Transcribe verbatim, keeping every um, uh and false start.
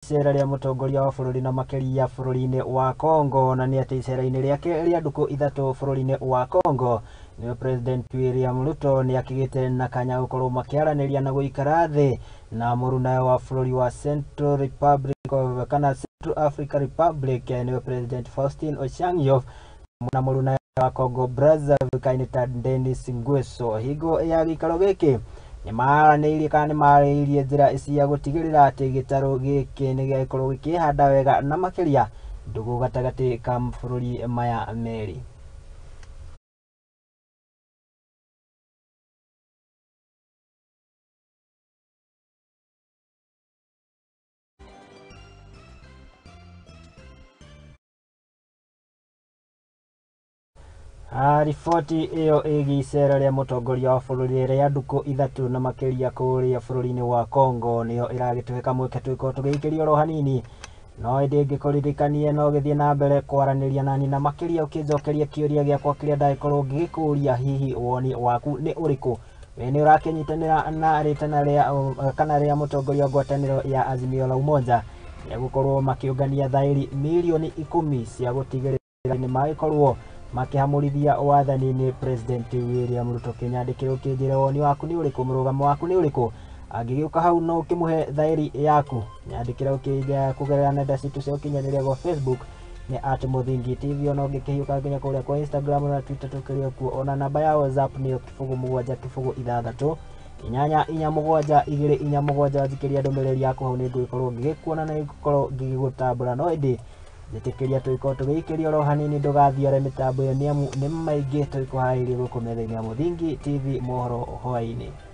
Iceera ria mutongoria wa bururi na makiria bururi-ini wa Congo na ni ati Iceraini riake ria duko ithatu bururi-ini wa Congo niwe President William Ruto ni akigite na kaanya gukorwo makiaraniria na guikara thi na murunawe wa bururi wa Central Republic of kana Central African Republic niwe President Faustin-acrhangeof na murunawe wa Congo brazzaville kainita Denis Ngweso higo ya gikaro giki ni maranĩirie kana nĩ marĩirie njĩra cia gũtigĩrĩra atĩ gĩtarũ gĩkĩ nĩ gĩakorwo gĩkĩhanda wega na makĩria ndũgũ gatagatĩ ka mabũrũri maya merĩ. Riboti iyo ĩgiĩ Iceera ria mutongoria wa bururi ria duko ithatu na makiria kuria bururi-ini wa Congo niyo iragĩtũĩka mweke twĩko tũgĩikĩria oro hanini no ĩndĩ ngĩkũririkanie no gĩthiĩ na mbere kwaranĩria nani na makiria ũkĩnjokeria kĩũria gĩakwa kĩrĩa ndagĩkorwo ngĩgĩkũria hihi woni waku nĩ ũrĩkũ we nĩ ũrakĩnyitanĩra na rĩtana ria kana ria mutongoria wa ngwatanĩro ya Azimio la Umoja ya gũkorwo makĩũngania thaĩri milioni ikũmi cia gũtigĩrĩra nĩ magĩkorwo makihamurithia wathani-ini President William Ruto kinyandĩkĩrwo kĩnjĩre woni waku nĩ ũrĩkũ mũrũgamo waku nĩ ũrĩkũ angĩgĩũka hau no ũkĩmũhe thaĩri yaku nyandĩkĩra ũkĩnja kũgerera nenda citũ cia ũkinyanĩria gwa Facebook nĩ at Muthingi T V ona ũngĩkĩhiũka nginya kũrĩa kwa Instagram na Twitter tũkĩrĩ kuo ona namba ya WhatsApp nĩyo kĩbũgũ mũgwanja kĩbũgũ ithathatũ inyanya inya mũgwanja igĩrĩ inya mũgwanja njĩkĩria ndũmĩrĩri yaku hau nĩ ngũgĩkorwo ngĩgĩkuona na ngĩgũkorwo ngĩgũtambũra no ĩndĩ njĩtĩkĩria twĩko tũgĩikĩria oro hanini ndũgathiare mĩtambo ĩyo nĩamu nĩ maingĩ twĩko harĩirie gũkũ metha-inĩ ya Muthingi T V mohoro hwaĩ-inĩ.